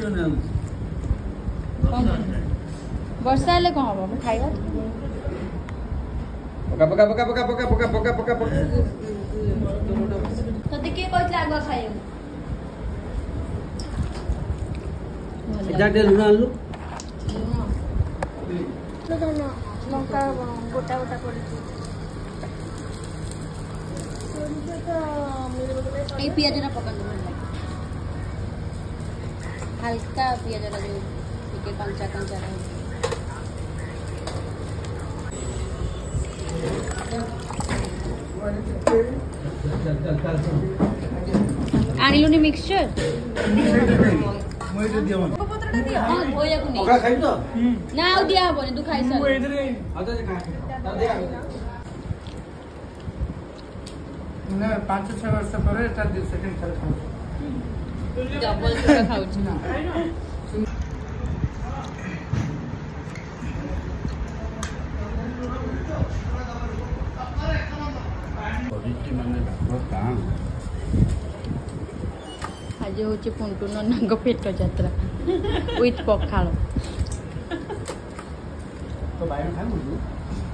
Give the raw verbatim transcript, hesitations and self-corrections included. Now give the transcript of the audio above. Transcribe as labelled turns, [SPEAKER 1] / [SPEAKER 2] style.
[SPEAKER 1] वर्षा हेले कौन हम खाइबा
[SPEAKER 2] पका पका पका पका पका पका पका पका पका
[SPEAKER 1] तते के कहले आगो खाइयो
[SPEAKER 2] जाटे लुना आलू
[SPEAKER 3] तो ना लंका गोटा गोटा पड़ी
[SPEAKER 1] ए पियाजरा पका दो हल्का पियाजरा जो ଟିକେ कंचा कंचा रहे आनिलुनी मिक्सचर
[SPEAKER 2] मोइते दियो मन
[SPEAKER 1] पत्रटा दियो हां भोया को नहीं
[SPEAKER 2] ओकरा खाइ त
[SPEAKER 1] ना आउ दिया हबनी तू खाइ सर
[SPEAKER 2] मोइते आजा जे खा ता दे
[SPEAKER 4] ना पाँच छह वर्ष पर एटा सेकंड थर्ड खाऊ
[SPEAKER 1] डबल थोड़ा खाउ छी
[SPEAKER 2] बडिटी माने काम
[SPEAKER 1] आज होची पुंटू ननांग पेट यात्रा विथ पखाल
[SPEAKER 2] तो बायन खाइ मुजु